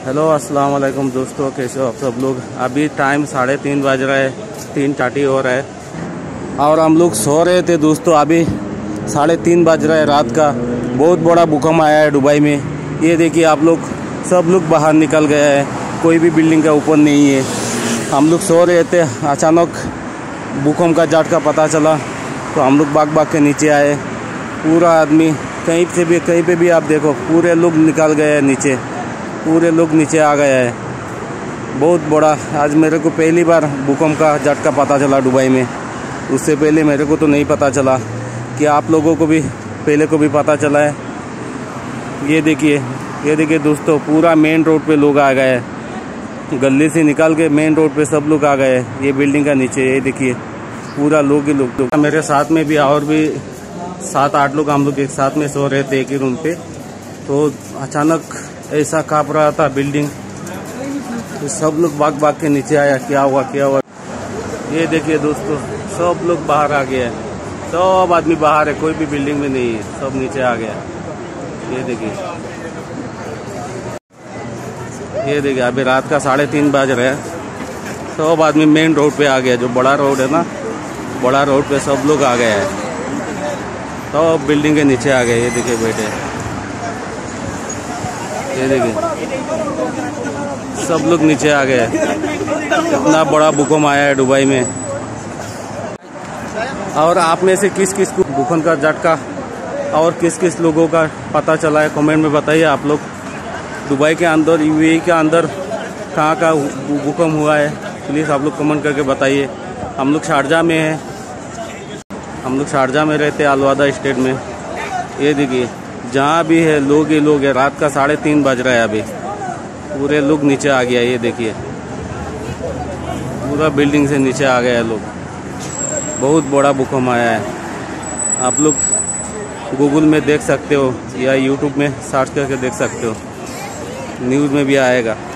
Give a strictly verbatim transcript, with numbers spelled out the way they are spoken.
Hello अस्सलाम वालेकुम दोस्तों, कैसे हो आप सब लोग। अभी टाइम साढ़े तीन बज रहा है, तीन चाटी हो रहा है और हम लोग सो रहे थे दोस्तों। अभी साढ़े तीन बज रहा है रात का। बहुत बड़ा भूकंप आया है दुबई में। ये देखिए आप लोग, सब लोग बाहर निकल गया है, कोई भी बिल्डिंग का ऊपर नहीं है। हम लोग सो रहे थे, अचानक भूकंप का झटका पता चला तो हम लोग भाग भाग के नीचे आए। पूरा आदमी कहीं से भी कहीं पे भी आप देखो, पूरे लोग निकल गए हैं नीचे, पूरे लोग नीचे आ गए हैं। बहुत बड़ा, आज मेरे को पहली बार भूकंप का झटका पता चला दुबई में। उससे पहले मेरे को तो नहीं पता चला। कि आप लोगों को भी पहले को भी पता चला है। ये देखिए, ये देखिए दोस्तों, पूरा मेन रोड पे लोग आ गए हैं। गली से निकल के मेन रोड पे सब लोग आ गए हैं। ये बिल्डिंग का नीचे, ये देखिए पूरा लोग ही लोग। तो मेरे साथ में भी और भी सात आठ लोग, हम लोग एक साथ में सो रहे थे एक ही रूम पे। तो अचानक ऐसा काँप रहा था बिल्डिंग, तो सब लोग भाग भाग के नीचे आया। क्या हुआ क्या हुआ। ये देखिए दोस्तों, सब लोग बाहर आ गया है, सब आदमी बाहर है, कोई भी बिल्डिंग में नहीं है, सब नीचे आ गया। ये देखिए, ये देखिए अभी रात का साढ़े तीन बज रहे हैं। सब आदमी मेन रोड पे आ गया, जो बड़ा रोड है ना, बड़ा रोड पे सब लोग आ गए हैं। सब बिल्डिंग के नीचे आ गए। ये देखिए बैठे, ये देखिए सब लोग नीचे आ गए। इतना बड़ा भूकंप आया है दुबई में। और आप में से किस किस को भूकंप का झटका और किस किस लोगों का पता चला है, कमेंट में बताइए। आप लोग दुबई के अंदर, यूएई के अंदर कहाँ का भूकंप हुआ है, प्लीज़ आप लोग कमेंट करके बताइए। हम लोग शारजा में हैं, हम लोग शारजा में रहते हैं, अलवादा स्टेट में। ये देखिए जहाँ भी है लोग ही लोग है। रात का साढ़े तीन बज रहा है अभी, पूरे लोग नीचे आ गया। ये देखिए पूरा बिल्डिंग से नीचे आ गया है लोग। बहुत बड़ा भूकंप आया है। आप लोग गूगल में देख सकते हो या यूट्यूब में सर्च करके देख सकते हो, न्यूज़ में भी आएगा।